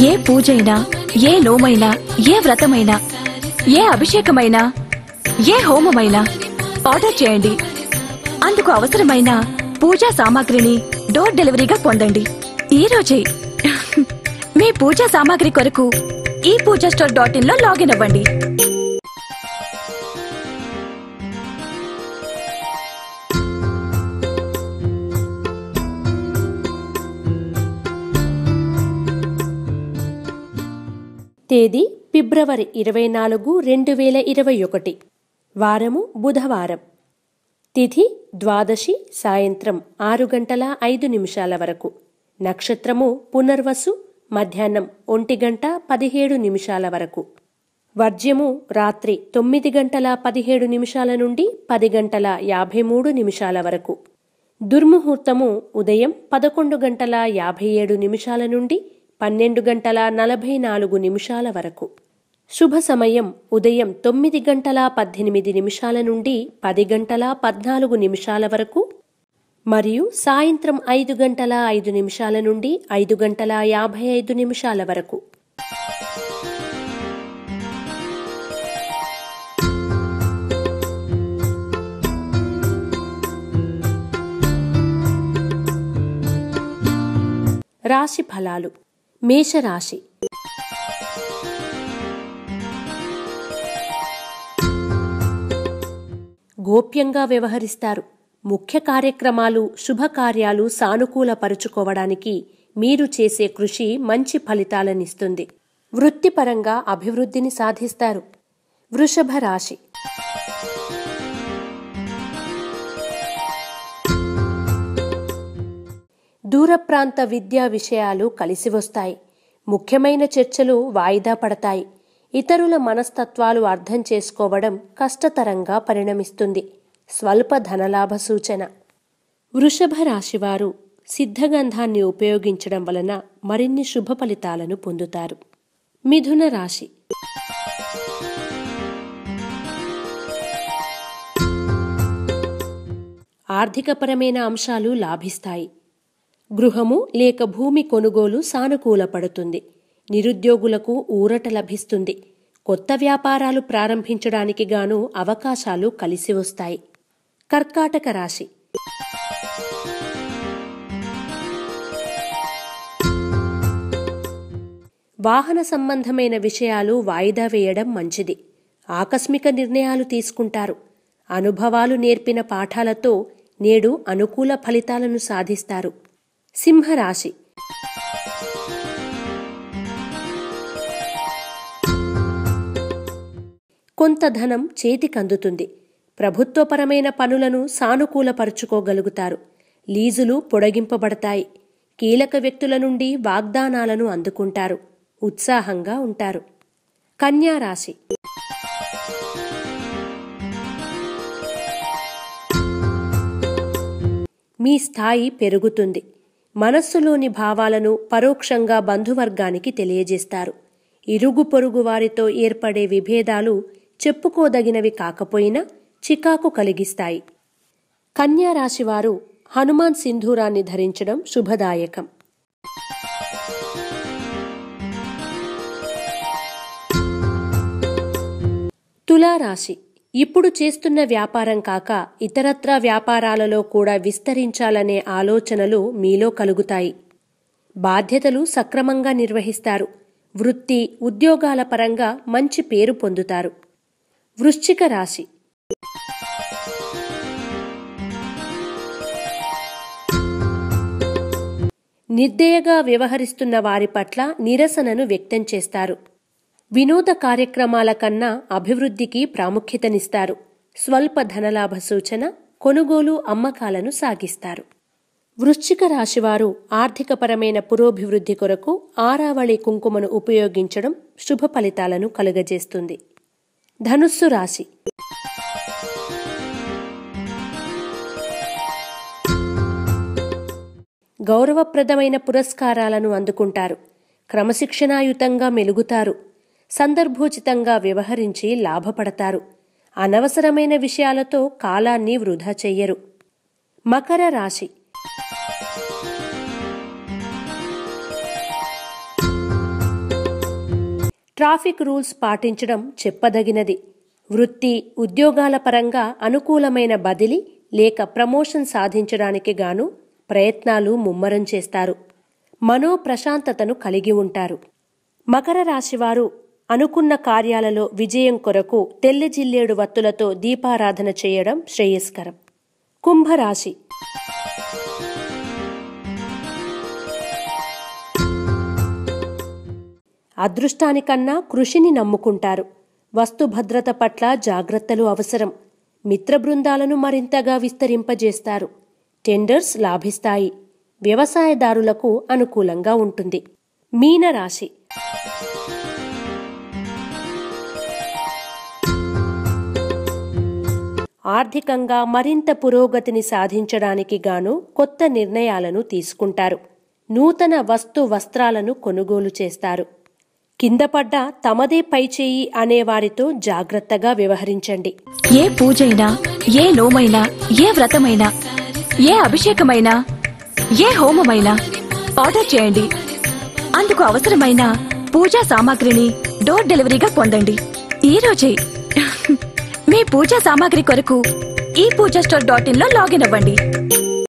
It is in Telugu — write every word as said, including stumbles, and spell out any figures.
ఏ పూజైనా, ఏ నోమైనా, ఏ వ్రతమైనా, ఏ అభిషేకమైనా, ఏ హోమమైనా ఆర్డర్ చేయండి. అందుకు అవసరమైన పూజా సామాగ్రిని డోర్ డెలివరీగా పొందండి ఈ రోజే. మీ పూజా సామాగ్రి కొరకు ఈ పూజా స్టోర్ డాట్ ఇన్ లో లాగిన్ అవ్వండి. తేదీ ఫిబ్రవరి ఇరవై నాలుగు రెండు వేల ఇరవై ఒకటి. వారము బుధవారం. తిథి ద్వాదశి సాయంత్రం ఆరు గంటల ఐదు నిమిషాల వరకు. నక్షత్రము పునర్వసు మధ్యాహ్నం ఒంటి గంట పదిహేడు నిమిషాల వరకు. వర్జ్యము రాత్రి తొమ్మిది గంటల పదిహేడు నిమిషాల నుండి పది గంటల యాభై మూడు నిమిషాల వరకు. దుర్ముహూర్తము ఉదయం పదకొండు గంటల యాభై ఏడు నిమిషాల నుండి పన్నెండు గంటల నలభై నాలుగు నిమిషాల వరకు. శుభ సమయం ఉదయం తొమ్మిది గంటల పద్దెనిమిది నిమిషాల నుండి పది గంటల పద్నాలుగు నిమిషాల వరకు మరియు సాయంత్రం ఐదు గంటల ఐదు నిమిషాల నుండి ఐదు గంటల యాభై ఐదు నిమిషాల వరకు. రాశి ఫలాలు. మేషరాశి. గోప్యంగా వ్యవహరిస్తారు. ముఖ్య కార్యక్రమాలు, శుభకార్యాలు సానుకూలపరుచుకోవడానికి మీరు చేసే కృషి మంచి ఫలితాలనిస్తుంది. వృత్తిపరంగా అభివృద్ధిని సాధిస్తారు. వృషభ రాశి. దూర ప్రాంత విద్యా విషయాలు కలిసి వస్తాయి. ముఖ్యమైన చర్చలు వాయిదా పడతాయి. ఇతరుల మనస్తత్వాలు అర్థం చేసుకోవడం కష్టతరంగా పరిణమిస్తుంది. స్వల్ప ధనలాభ సూచన. వృషభ రాశివారు సిద్ధగంధాన్ని ఉపయోగించడం వలన మరిన్ని శుభ ఫలితాలను పొందుతారు. మిథున రాశి. ఆర్థికపరమైన అంశాలు లాభిస్తాయి. గృహము లేక భూమి కొనుగోలు సానుకూలపడుతుంది. నిరుద్యోగులకు ఊరట లభిస్తుంది. కొత్త వ్యాపారాలు ప్రారంభించడానికి గాను అవకాశాలు కలిసి వస్తాయి. కర్కాటక రాశి. వాహన సంబంధమైన విషయాలు వాయిదా వేయడం మంచిది. ఆకస్మిక నిర్ణయాలు తీసుకుంటారు. అనుభవాలు నేర్పిన పాఠాలతో నేడు అనుకూల ఫలితాలను సాధిస్తారు. సింహరాశి. కొంత ధనం చేతికందుతుంది. ప్రభుత్వపరమైన పనులను సానుకూలపరుచుకోగలుగుతారు. లీజులు పొడిగింపబడతాయి. కీలక వ్యక్తుల నుండి వాగ్దానాలను అందుకుంటారు. ఉత్సాహంగా ఉంటారు. కన్యా రాశి. మీ స్థాయి పెరుగుతుంది. మనస్సులోని భావాలను పరోక్షంగా బంధువర్గానికి తెలియజేస్తారు. ఇరుగు పొరుగు వారితో ఏర్పడే విభేదాలు చెప్పుకోదగినవి కాకపోయినా చికాకు కలిగిస్తాయి. కన్యా రాశివారు హనుమాన్ సింధూరాన్ని ధరించడం శుభదాయకం. తులారాశి. ఇప్పుడు చేస్తున్న వ్యాపారం కాక ఇతరత్రా వ్యాపారాలలో కూడా విస్తరించాలనే ఆలోచనలు మీలో కలుగుతాయి. బాధ్యతలు సక్రమంగా నిర్వహిస్తారు. వృత్తి, ఉద్యోగాల పరంగా మంచి పేరు పొందుతారు. వృశ్చిక రాశి. నిర్దయగా వ్యవహరిస్తున్న వారి పట్ల నిరసనను వ్యక్తం చేస్తారు. వినోద కార్యక్రమాల కన్నా అభివృద్ధికి ప్రాముఖ్యతనిస్తారు. స్వల్ప ధనలాభ సూచన. కొనుగోలు, అమ్మకాలను సాగిస్తారు. వృశ్చిక రాశివారు ఆర్థికపరమైన పురోభివృద్ధి కొరకు ఆరావళి కుంకుమను ఉపయోగించడం శుభ ఫలితాలను కలుగజేస్తుంది. ధనుస్సు రాశి. గౌరవప్రదమైన పురస్కారాలను అందుకుంటారు. క్రమశిక్షణాయుతంగా మెలుగుతారు. సందర్భోచితంగా వ్యవహరించి లాభపడతారు. అనవసరమైన విషయాలతో కాలాన్ని వృధా చెయ్యరు. మకర రాశి. ట్రాఫిక్ రూల్స్ పాటించడం చెప్పదగినది. వృత్తి, ఉద్యోగాల పరంగా అనుకూలమైన బదిలీ లేక ప్రమోషన్ సాధించడానికి గాను ప్రయత్నాలు ముమ్మరం చేస్తారు. మనో ప్రశాంతతను కలిగి ఉంటారు. మకర రాశివారు అనుకున్న కార్యాలలో విజయం కొరకు తెల్ల జిల్లేడు వత్తులతో దీపారాధన చేయడం శ్రేయస్కరం. కుంభరాశి. అదృష్టానికన్నా కృషిని నమ్ముకుంటారు. వస్తు భద్రత పట్ల జాగ్రత్తలు అవసరం. మిత్ర బృందాలను మరింతగా విస్తరింపజేస్తారు. టెండర్స్ లాభిస్తాయి. వ్యవసాయదారులకు అనుకూలంగా ఉంటుంది. మీనరాశి. ఆర్థికంగా మరింత పురోగతిని సాధించడానికి గాను కొత్త నిర్ణయాలను తీసుకుంటారు. నూతన వస్తు వస్త్రాలను కొనుగోలు చేస్తారు. కిందపడ్డ తమదే పైచేయి అనేవారితో జాగ్రత్తగా వ్యవహరించండి. ఏ పూజైనా, ఏ నోమైనా, ఏ వ్రతమైనా, ఏ అభిషేకమైనా, ఏ హోమమైనా ఆర్డర్ చేయండి. అందుకు అవసరమైన పూజా సామాగ్రిని డోర్ డెలివరీగా పొందండి ఈ రోజే. మీ పూజా సామాగ్రి కొరకు ఈ పూజా స్టోర్ డాట్ ఇన్ లో లాగిన్ అవ్వండి.